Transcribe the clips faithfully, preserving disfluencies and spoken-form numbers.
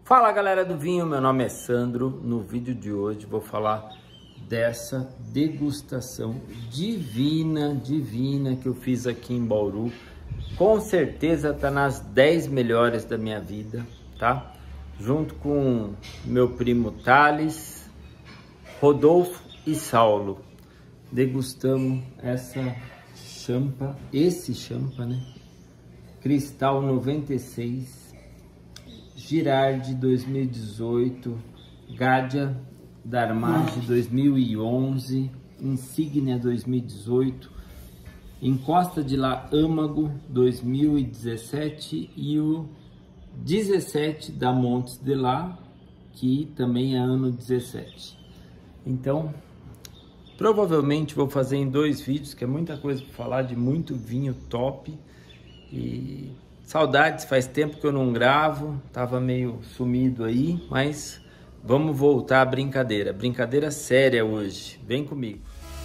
Fala galera do vinho, meu nome é Sandro. No vídeo de hoje vou falar dessa degustação divina, divina que eu fiz aqui em Bauru. Com certeza tá nas dez melhores da minha vida, tá? Junto com meu primo Thales, Rodolfo e Saulo. Degustamos essa champa, esse champa, né? Cristal noventa e seis, Girardi dois mil e dezoito, Gadia Darmage dois mil e onze, Insígnia dois mil e dezoito, Encosta de lá Âmago dois mil e dezessete e o dezessete da Montes de lá, que também é ano dezessete. Então, provavelmente vou fazer em dois vídeos, que é muita coisa para falar, de muito vinho top. E saudades, faz tempo que eu não gravo, tava meio sumido aí, mas vamos voltar à brincadeira, brincadeira séria hoje, vem comigo.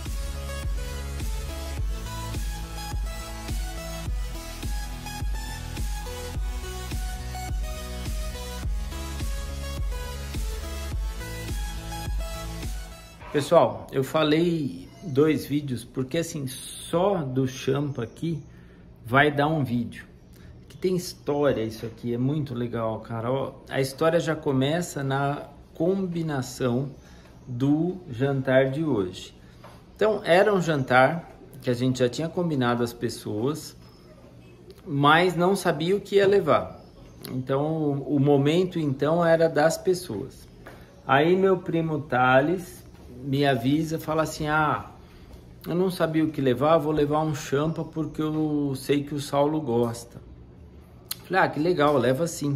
Pessoal, eu falei dois vídeos porque assim, só do champa aqui vai dar um vídeo. Que tem história isso aqui, é muito legal, cara. Ó, a história já começa na combinação do jantar de hoje. Então, era um jantar que a gente já tinha combinado as pessoas, mas não sabia o que ia levar. Então, o momento então era das pessoas. Aí meu primo Thales me avisa, fala assim, ah, eu não sabia o que levar, vou levar um champa porque eu sei que o Saulo gosta. Falei, ah, que legal, leva sim.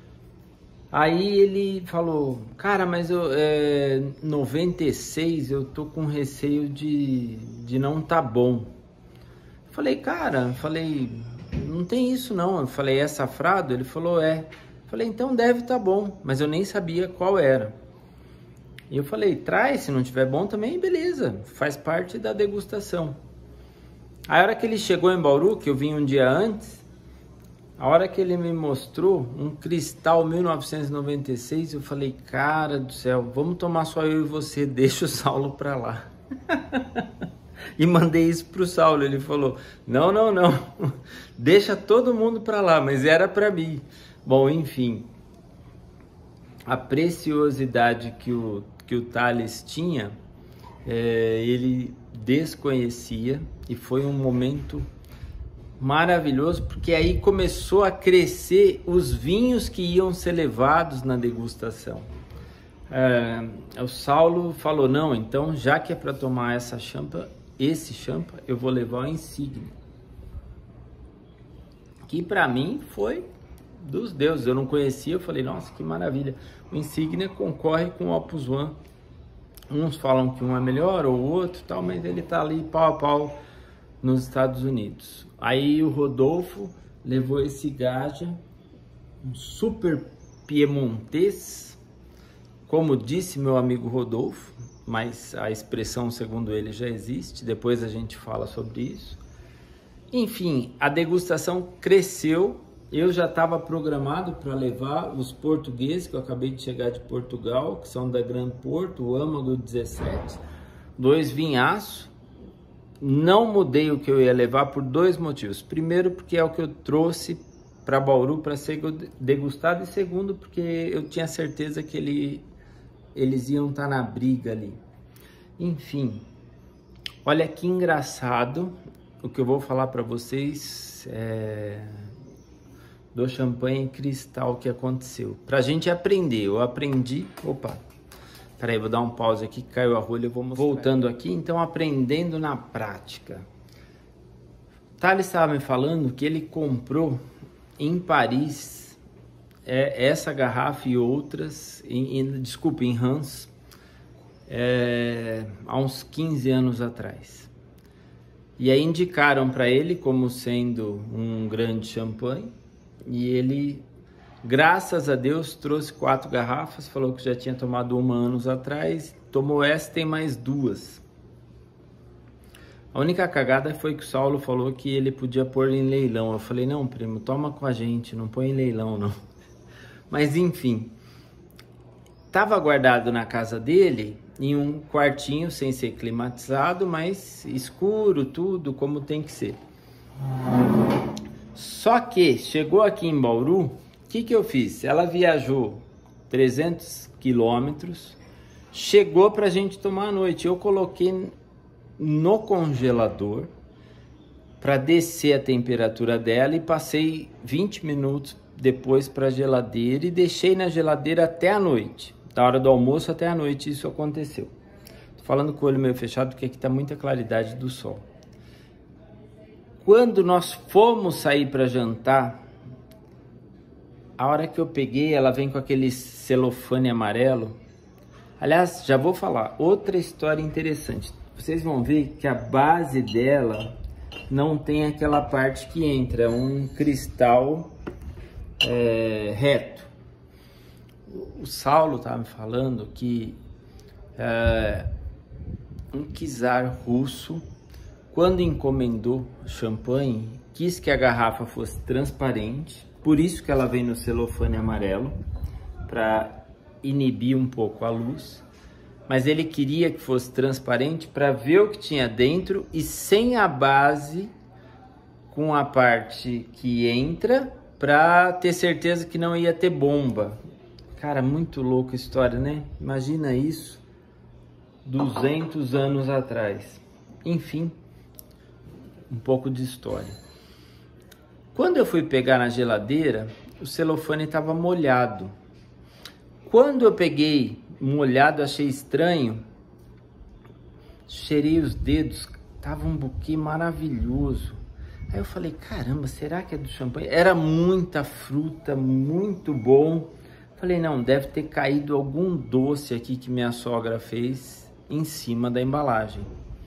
Aí ele falou, cara, mas eu, é, noventa e seis eu tô com receio de, de não tá bom. Falei, cara, falei, não tem isso não. Eu falei, é safrado? Ele falou, é. Falei, então deve tá bom, mas eu nem sabia qual era. E eu falei, traz, se não tiver bom também, beleza, faz parte da degustação. A hora que ele chegou em Bauru, que eu vim um dia antes, a hora que ele me mostrou um Cristal mil novecentos e noventa e seis, eu falei, cara do céu, vamos tomar só eu e você, deixa o Saulo pra lá. E mandei isso pro Saulo, ele falou, não, não, não, deixa todo mundo pra lá, mas era pra mim. Bom, enfim, a preciosidade que o que o Thales tinha, é, ele desconhecia, e foi um momento maravilhoso, porque aí começou a crescer os vinhos que iam ser levados na degustação. É, o Saulo falou, não, então já que é para tomar essa champa, esse champa, eu vou levar o Insígnia, que para mim foi dos deuses, eu não conhecia, eu falei, nossa, que maravilha. O Insígnia concorre com o Opus One. Uns falam que um é melhor ou o outro, tal, mas ele tá ali pau a pau nos Estados Unidos. Aí o Rodolfo levou esse Gadia, um super piemontês, como disse meu amigo Rodolfo, mas a expressão segundo ele já existe, depois a gente fala sobre isso. Enfim, a degustação cresceu. Eu já estava programado para levar os portugueses, que eu acabei de chegar de Portugal, que são da Gran Porto, o Âmago dezessete, dois vinhaços. Não mudei o que eu ia levar por dois motivos. Primeiro, porque é o que eu trouxe para Bauru para ser degustado, e segundo, porque eu tinha certeza que ele, eles iam estar na briga ali. Enfim, olha que engraçado o que eu vou falar para vocês. É... do champanhe cristal que aconteceu. Pra gente aprender, eu aprendi... Opa, peraí, vou dar um pause aqui, caiu a rolha, eu vou mostrar. Voltando aqui, então, aprendendo na prática. Thales estava me falando que ele comprou em Paris é, essa garrafa e outras, em, em, desculpa, em Reims, é, há uns quinze anos atrás. E aí indicaram para ele como sendo um grande champanhe. E ele, graças a Deus, trouxe quatro garrafas, falou que já tinha tomado uma anos atrás, tomou essa, tem mais duas. A única cagada foi que o Saulo falou que ele podia pôr em leilão. Eu falei, não, primo, toma com a gente, não põe em leilão, não. Mas enfim, estava guardado na casa dele, em um quartinho sem ser climatizado, mas escuro, tudo como tem que ser. Só que chegou aqui em Bauru, o que que eu fiz? Ela viajou trezentos quilômetros, chegou para a gente tomar à noite. Eu coloquei no congelador para descer a temperatura dela e passei vinte minutos depois para a geladeira e deixei na geladeira até a noite. Da hora do almoço até a noite isso aconteceu. Tô falando com o olho meio fechado porque aqui tá muita claridade do sol. Quando nós fomos sair para jantar, a hora que eu peguei, ela vem com aquele celofane amarelo. Aliás, já vou falar, outra história interessante. Vocês vão ver que a base dela não tem aquela parte que entra, é um cristal é, reto. O Saulo estava me falando que é, um czar russo, quando encomendou champanhe, quis que a garrafa fosse transparente, por isso que ela vem no celofane amarelo, para inibir um pouco a luz, mas ele queria que fosse transparente para ver o que tinha dentro e sem a base, com a parte que entra, para ter certeza que não ia ter bomba. Cara, muito louca a história, né? Imagina isso duzentos anos atrás. Enfim, um pouco de história. Quando eu fui pegar na geladeira, o celofane estava molhado. Quando eu peguei molhado, achei estranho. Cheirei os dedos, tava um buquê maravilhoso. Aí eu falei, caramba, será que é do champanhe? Era muita fruta, muito bom. Falei, não, deve ter caído algum doce aqui que minha sogra fez em cima da embalagem.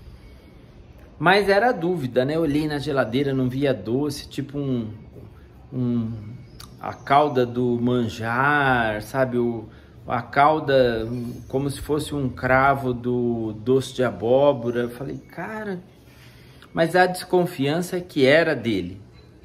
Mas era dúvida, né? Eu olhei na geladeira, não via doce, tipo um, um a calda do manjar, sabe? O, a calda como se fosse um cravo do doce de abóbora. Eu falei, cara, mas a desconfiança é que era dele.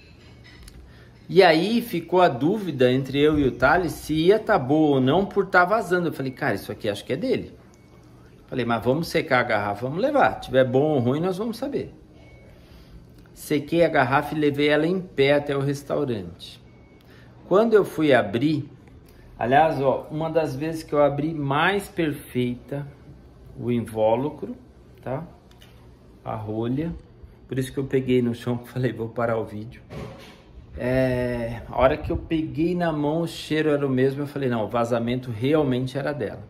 E aí ficou a dúvida entre eu e o Thales se ia tá boa ou não por estar tá vazando. Eu falei, cara, isso aqui acho que é dele. Falei, mas vamos secar a garrafa, vamos levar. Se tiver bom ou ruim, nós vamos saber. Sequei a garrafa e levei ela em pé até o restaurante. Quando eu fui abrir, aliás, ó, uma das vezes que eu abri mais perfeita o invólucro, tá? A rolha. Por isso que eu peguei no chão e falei, vou parar o vídeo. É, a hora que eu peguei na mão, o cheiro era o mesmo. Eu falei, não, o vazamento realmente era dela.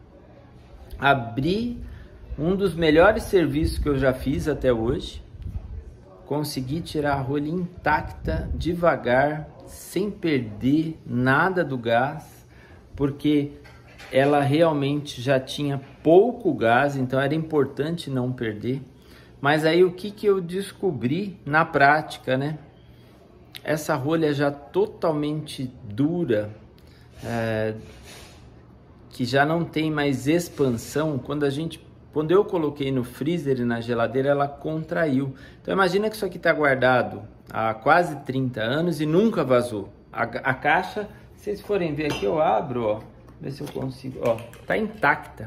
Abri um dos melhores serviços que eu já fiz até hoje. Consegui tirar a rolha intacta, devagar, sem perder nada do gás, porque ela realmente já tinha pouco gás, então era importante não perder. Mas aí o que que eu descobri na prática, né? Essa rolha já totalmente dura, é, que já não tem mais expansão, quando a gente, quando eu coloquei no freezer e na geladeira, ela contraiu. Então imagina que isso aqui está guardado há quase trinta anos e nunca vazou. A, a caixa, se vocês forem ver aqui, eu abro, ó, ver se eu consigo, ó, tá intacta.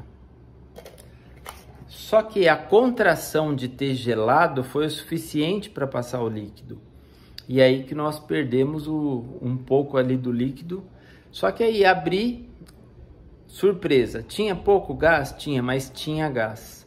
Só que a contração de ter gelado foi o suficiente para passar o líquido. E aí que nós perdemos o, um pouco ali do líquido. Só que aí abri, surpresa, tinha pouco gás? Tinha, mas tinha gás.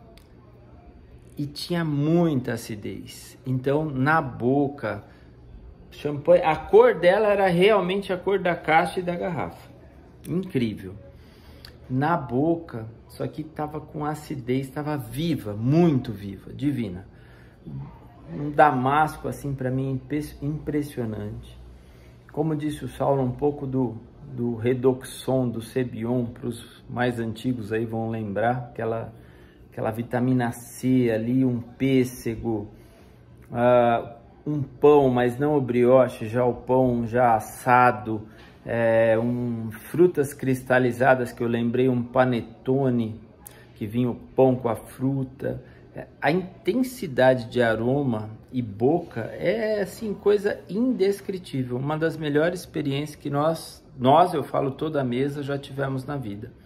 E tinha muita acidez. Então, na boca, champanhe, a cor dela era realmente a cor da caixa e da garrafa. Incrível. Na boca, isso aqui tava com acidez, tava viva, muito viva, divina. Um damasco assim para mim impressionante. Como disse o Saulo, um pouco do, do Redoxon, do Cebion, para os mais antigos aí vão lembrar, aquela, aquela vitamina C ali, um pêssego, uh, um pão, mas não o brioche, já o pão já assado, é, um, frutas cristalizadas, que eu lembrei, um panetone, que vinha o pão com a fruta. A intensidade de aroma e boca é assim coisa indescritível, uma das melhores experiências que nós, nós eu falo toda a mesa, já tivemos na vida.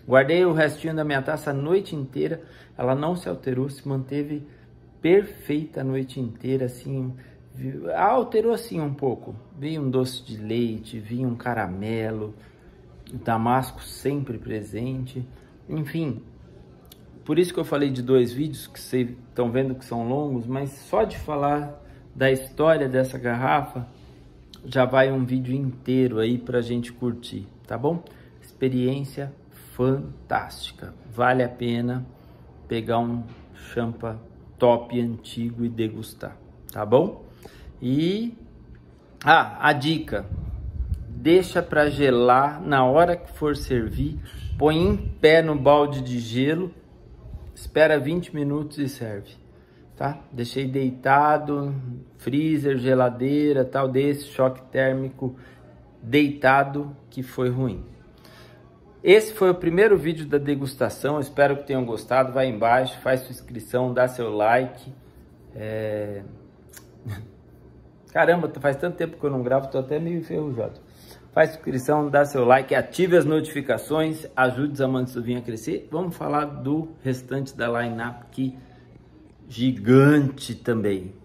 Guardei o restinho da minha taça a noite inteira, ela não se alterou, se manteve perfeita a noite inteira, assim, alterou assim um pouco, vinha um doce de leite, vinha um caramelo, o damasco sempre presente, enfim, por isso que eu falei de dois vídeos, que vocês estão vendo que são longos, mas só de falar da história dessa garrafa, já vai um vídeo inteiro aí pra gente curtir, tá bom? Experiência fantástica, vale a pena pegar um champa top antigo e degustar, tá bom? E ah, a dica, deixa para gelar na hora que for servir, põe em pé no balde de gelo, espera vinte minutos e serve, tá? Deixei deitado, freezer, geladeira, tal, desse choque térmico deitado que foi ruim. Esse foi o primeiro vídeo da degustação, espero que tenham gostado. Vai embaixo, faz sua inscrição, dá seu like. É... Caramba, faz tanto tempo que eu não gravo, tô até meio enferrujado. Faz sua inscrição, dá seu like, ative as notificações, ajude os amantes do vinho a crescer. Vamos falar do restante da line-up aqui, gigante também.